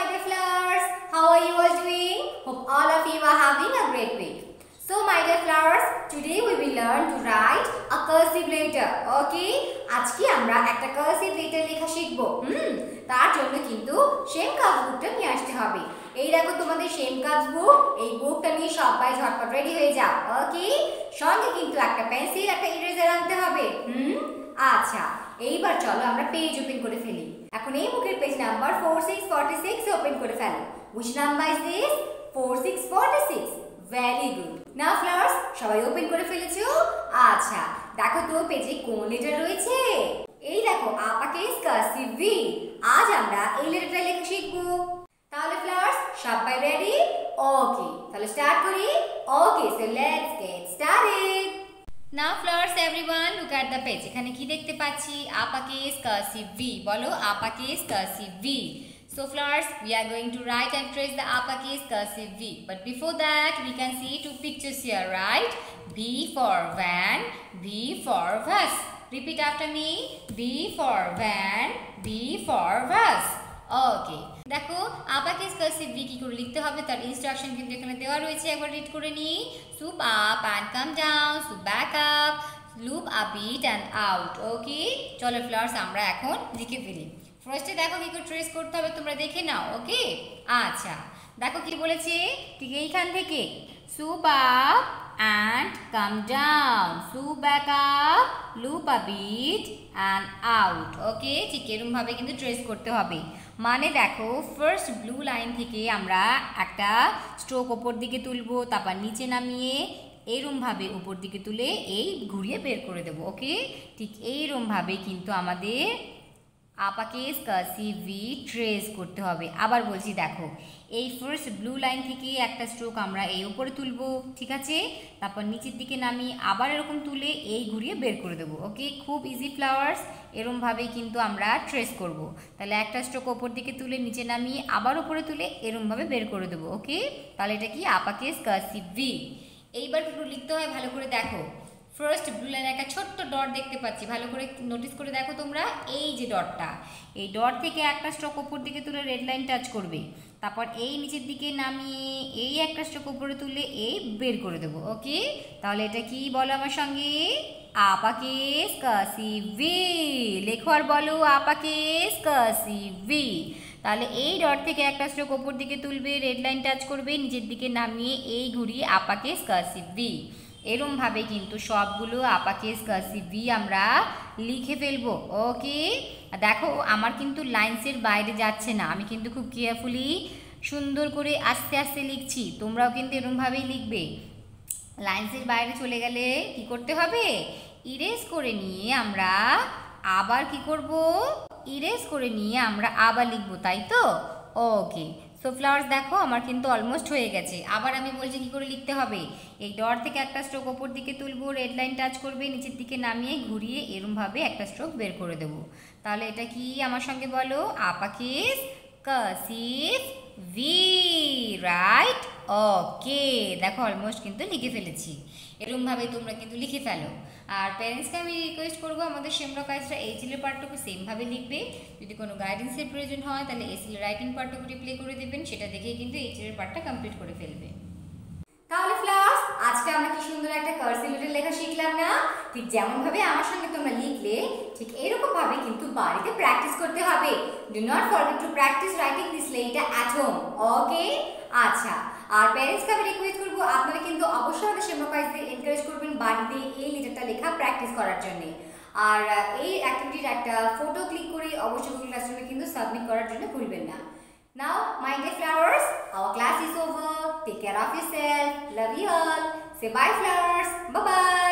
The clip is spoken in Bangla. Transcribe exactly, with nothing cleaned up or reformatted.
dear flowers, how are you all doing? Hope all of you are having a great week. So my dear flowers, today we will learn to write a cursive letter. Okay? আজকে আমরা একটা cursive letter লেখা শিখব। হুম তার জন্য কিন্তু সেম কাজ বুকটা নিয়ে আসতে হবে। এই দেখো তোমাদের সেম কাজ বুক, এই বুকটা নিয়ে সবাই ঝটপট রেডি হয়ে যাও। ওকে? সঙ্গে কিন্তু একটা পেন্সিল, একটা ইরেজার আনতে হবে। হুম আচ্ছা, এইবার চলো আমরা পেজ ওপেন করে ফেলি। এখন এই বুকের page number four six four six open করে ফেলো। Which number is this? four six four six. Very good. Now flowers, সবাই ওপেন করে ফেলেছো? আচ্ছা, দেখো তো পেজে কোন লেটার রয়েছে? এই দেখো আপাকেস কার্সিভ ভি। আজ আমরা এই লেটারটা লেখা শিখব। তাহলে flowers, সবাই রেডি? ওকে, তাহলে স্টার্ট করি। ওকে, so let's get started. Now flowers everyone, look at the page. এখানে কি দেখতে পাচ্ছি? Uppercase cursive V. বলো uppercase cursive V. So flowers, we are going to write and trace the uppercase cursive V. But before that, we can see two pictures here, right? V for van, V for bus. Repeat after me. V for van, V for bus. Okay. দেখো uppercase cursive V কি করে লিখতে হবে তার ইনস্ট্রাকশন কিন্তু এখানে দেওয়া রয়েছে, একবার রিড করে নি। Swoop up and come down, swoop back up, loop a bit and out. Okay? চলো flowers আমরা এখন লিখে ফেলি। ফার্স্টে দেখো কি করে ট্রেস করতে হবে তোমরা দেখে নাও। ওকে আচ্ছা, দেখো কি বলেছে, ঠিক এইখান থেকে swoop up and come down, swoop back up, loop a bit and out. ওকে, ঠিক এরকম ভাবে কিন্তু ট্রেস করতে হবে। মানে দেখো ফার্স্ট ব্লু লাইন থেকে আমরা একটা স্ট্রোক ওপর দিকে তুলবো, তারপর নিচে নামিয়ে এইরকম ভাবে উপর দিকে তুলে এই ঘুরিয়ে বের করে দেবো। ওকে, ঠিক এইরকম ভাবে কিন্তু আমাদের আপাকেস কার্সিভ ভি ট্রেস করতে হবে। আবার বলছি দেখো, এই ফার্স্ট ব্লু লাইন থেকে একটা স্ট্রোক আমরা এই উপরে তুলবো, ঠিক আছে, তারপর নিচের দিকে নামি আবার এরকম তুলে এই ঘুরিয়ে বের করে দেবো। ওকে, খুব ইজি ফ্লাওয়ার্স, এরমভাবেই কিন্তু আমরা ট্রেস করব। তাহলে একটা স্ট্রোক ওপর দিকে তুলে নিচে নামিয়ে আবার উপরে তুলে এরমভাবে বের করে দেবো। ওকে, তাহলে এটা কি আপাকেস কার্সিভ ভি। এইবার একটু লিখতে হয়, ভালো করে দেখো। ফার্স্ট ব্লু লাইনে একটা ছোট্ট ডট দেখতে পাচ্ছি, ভালো করে নোটিস করে দেখো তোমরা। এই যে ডটটা, এই ডট থেকে একটা স্ট্রোক উপর দিকে তুলে রেড লাইন টাচ করবে, তারপর এই নিচের দিকে নামিয়ে এই একটা স্ট্রোক উপরে তুলে এই বের করে দেবো। ওকে, তাহলে এটা কি বলো আমার সঙ্গে? Uppercase cursive V. লেখো আর বলো আপাকেস কার্সিভ ভি। তাহলে এই ডট থেকে একটা স্ট্রোক উপর দিকে তুলবে, রেড লাইন টাচ করবে, নিচের দিকে নামিয়ে এই ঘুরিয়ে আপাকেস কার্সিভ ভি। এরমভাবে কিন্তু সবগুলো আপাকেস কার্সিভ ভি আমরা লিখে ফেলবো। ওকে, দেখো আমার কিন্তু লাইন্সের বাইরে যাচ্ছে না, আমি কিন্তু খুব কেয়ারফুলি সুন্দর করে আস্তে আস্তে লিখছি। তোমরাও কিন্তু এরমভাবেই লিখবে। লাইন্সের বাইরে চলে গেলে কি করতে হবে? ইরেজ করে নিয়ে আমরা আবার কি করব? ইরেজ করে নিয়ে আমরা আবার লিখবো, তাই তো? ওকে, সো ফ্লাওয়ার্স দেখো আমার কিন্তু অলমোস্ট হয়ে গেছে। আবার আমি বলছি কি করে লিখতে হবে। এই ডট থেকে একটা স্ট্রোক ওপর দিকে তুলবো, রেড লাইন টাচ করবে, নিচের দিকে নামিয়ে ঘুরিয়ে এরমভাবে একটা স্ট্রোক বের করে দেবো। তাহলে এটা কি আমার সঙ্গে বলো? Uppercase cursive V, right? Okay, দেখো অলমোস্ট কিন্তু লিখে ফেলেছি। এরকমভাবে তোমরা কিন্তু লিখে ফেলো। আর প্যারেন্টসকে আমি রিকোয়েস্ট করবো আমাদের সেমরা কাজটা এই সিলের পার্টটুকু সেমভাবে লিখবে। যদি কোনো গাইডেন্সের প্রয়োজন হয় তাহলে এই সিলের রাইটিং পার্টটুকু রিপ্লে করে দেবেন, সেটা দেখেই কিন্তু এই সিলের পার্টটা কমপ্লিট করে ফেলবে। তাহলে ফ্লাওয়ার্স, আজকে আমরা কি সুন্দর একটা কার্সিভ লেটার লেখা শিখলাম না? ঠিক যেমন ভাবে আমার সঙ্গে তোমরা লিখলে ঠিক এরকম ভাবে কিন্তু বাড়িতে প্র্যাকটিস করতে হবে। Do not forget to practice writing this letter at home. Okay আচ্ছা, আর প্যারেন্টসকে আমি রিকোয়েস্ট করবো আপনারা কিন্তু অবশ্যই আমাদের সেমকাইজদের এনকারেজ করবেন বাড়িতে এই লেটারটা লেখা প্র্যাকটিস করার জন্য। আর এই অ্যাক্টিভিটির একটা ফটো ক্লিক করে অবশ্যই গুগল ক্লাসরুমে কিন্তু সাবমিট করার জন্য ভুলবেন না। Now, my dear flowers, our class is over. Take care of yourself. Love you all. Say bye, flowers. Bye bye.